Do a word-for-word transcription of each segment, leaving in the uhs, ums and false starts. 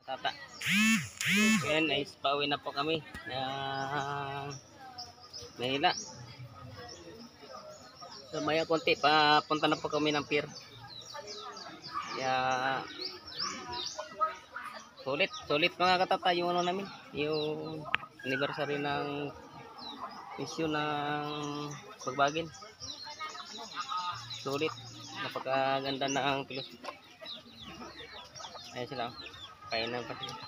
katata. Ngayon ay pauwi na po kami ng Manila. So maya konti pa punta na po kami ng pier. Kaya sulit, sulit mga katata yung ano namin, yung anniversary ng issue ng Pagbagin. Sulit, napakaganda na ang pilos. Ayan sila, kainan pa sila.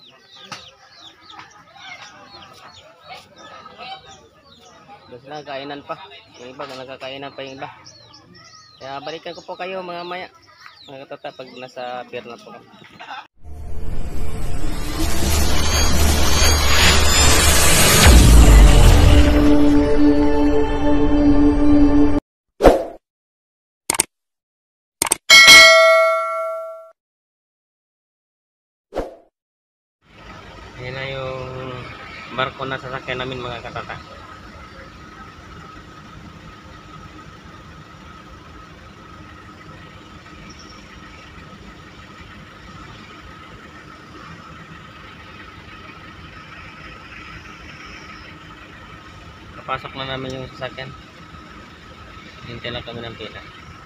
Doon sila kainan pa, yung iba nagkakainan pa yung iba. Kaya balikan ko po kayo mga maya mga katata pag nasa pier na po kami. Ayan na yung barko na sasakyan namin mga katata. Kapasok na namin yung sasakyan. Hintay lang kami ng pila.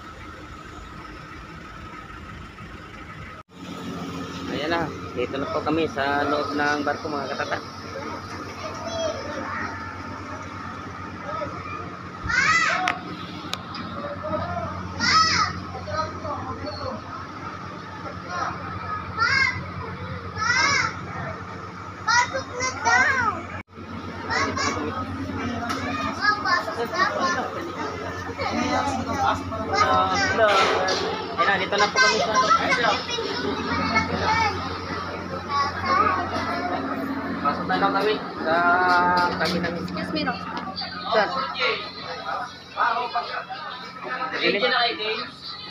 Ayan na, dito na po kami sa loob ng barko mga katata. Ayan na, dito na po kami sa pasok na lang kami sa kami ng excuse me no sir ini na kay James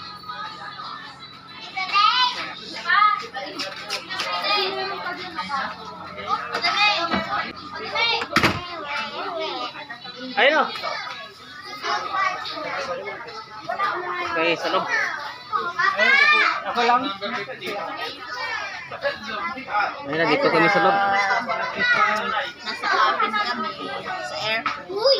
ayun o okay sa loob ako lang. Ayun na, dito kami sa loob. Nasa cabin kami sa air. Uy!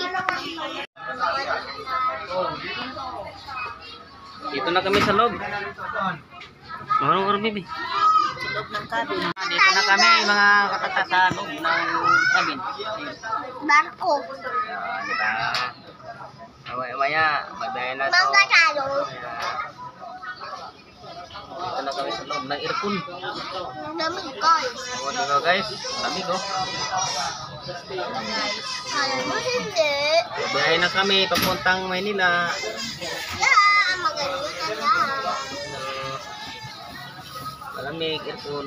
Dito na kami sa loob. Marong oras bibi. Sa loob ng cabin. Dito na kami mga katata sa loob ng cabin. Barko. Diba? Maya-maya, magdaya na ito. Mga talo. Dito na kami sa loob ng aircon. Lamig guys. O, diba guys? Lamig oh. Alam mo hindi. Biyahe na kami papuntang Maynila. Yeah, magaling ka na. Malamig, aircon.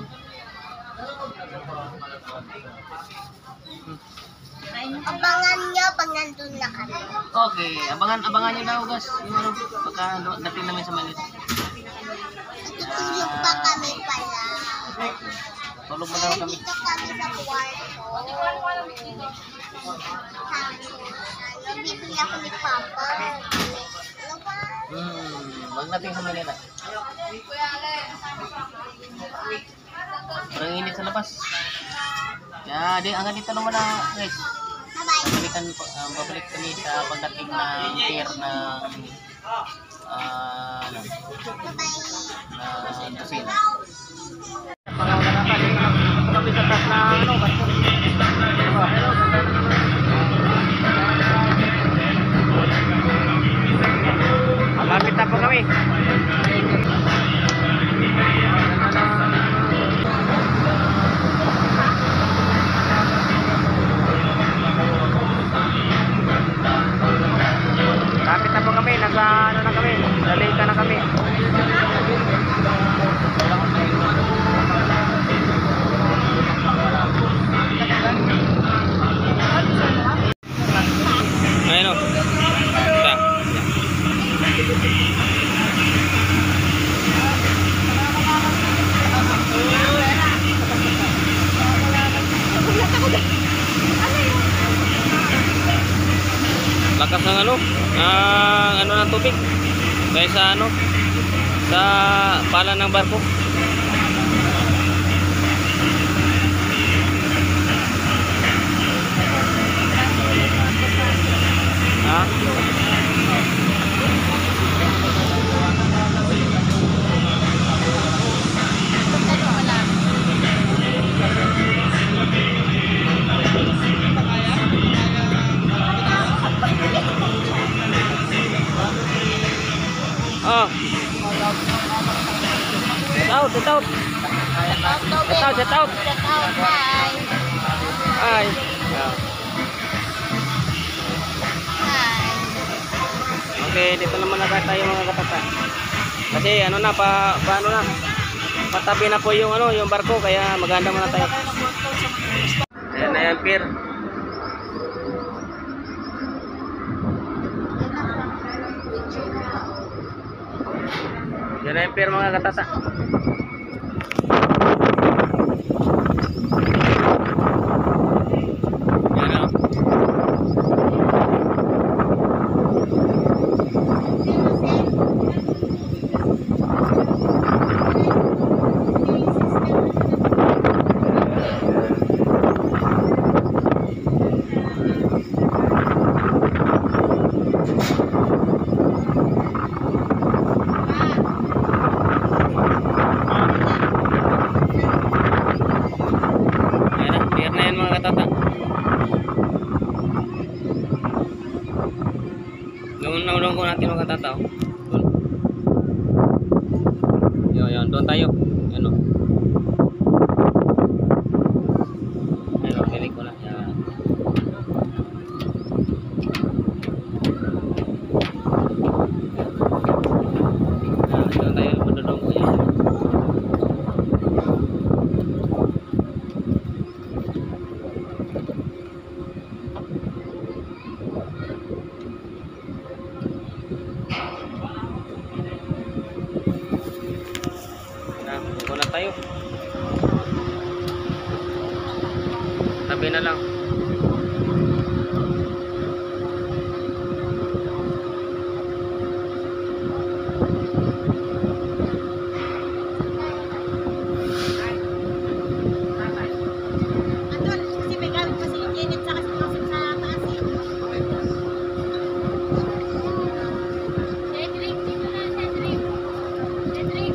Abangan nyo pag nandun na kami. Okay, abangan abangan niyo daw guys. Yung ano, pagka dating namin sa Manila. Tutulog pa kami pala. Tulog mo daw kami. Dito kami sa kwarto. Ano, bibili ako ni Papa. Ano ba? Hmm, wag natin sa Manila. Parang init sa labas. Ya, di hanggang dito lang muna guys. Bye-bye. Balikan po, uh, babalik kami sa pagdating ng pier ng uh, ano, na Lucena. Pangalan na tayo na kami sa taas na ano, barko. Malapit na po kami. Lapit na po kami, nasa ano na kami, nalika na kami. Ayun o. Ito. Lakas ng ano, ah, ano ng tubig dahil sa ano, sa pala ng barko. out, shout out. Shout out, hi. Hi. Yeah. Hi. Okay, dito naman na tayo mga katata. Kasi ano na pa, pa ano na. Patabi na po yung ano, yung barko kaya maganda muna tayo. Ayan na yan, pier. Yan na yung pier mga katata. Yan na. Naulong ko natin mga katataw. Yun, yun, doon tayo. Yan o. Yan o, pinig ko na. Yan. Yan, doon tayo. Madudong ko yan. Buko na tayo. Tabi na lang. Andun, kasi may gamit pa si Janet sa kasi kasi sa taas eh. Cedric, dito na, Cedric. Cedric.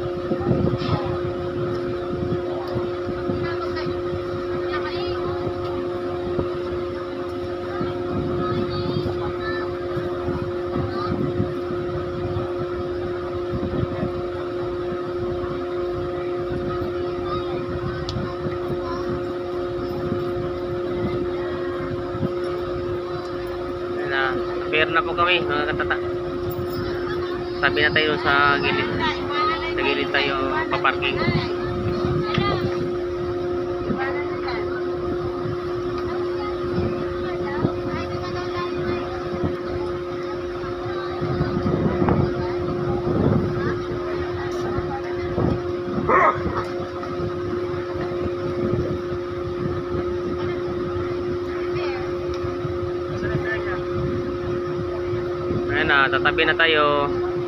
Na, pier na po kami mga katata. Tabi na tayo sa gilid. Sa gilid tayo paparking. Ayan na, tatabi na tayo.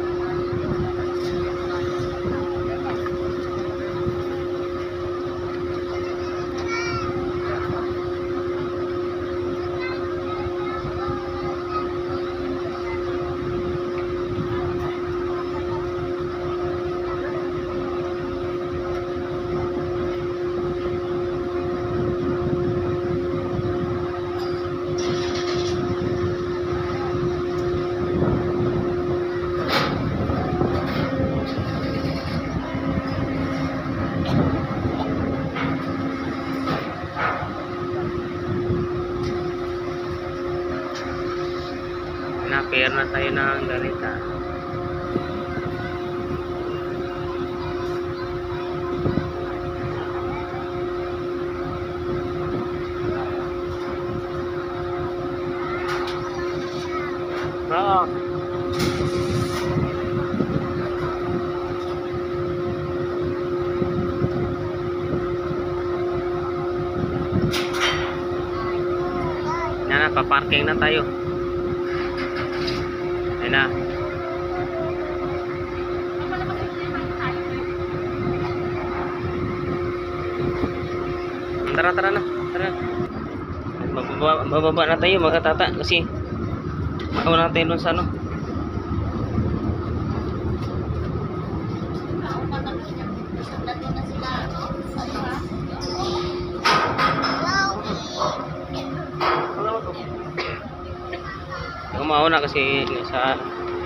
Na-pair na tayo ng ganita. Oo. Yan na, paparking na tayo. Ayan na. Tara, tara na. Tara. Bababa, bababa na tayo mga tata kasi mauna tayo dun sa ano. Mauna kasi sa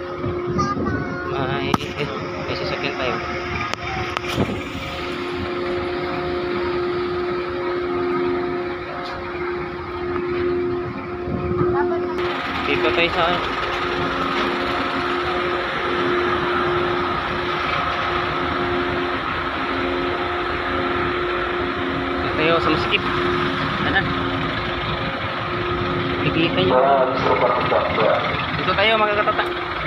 may may sasakyan tayo. Dito tayo sa Dito tayo sa masikip. Ano? Pipilitan nyo. Dito tayo mga katata.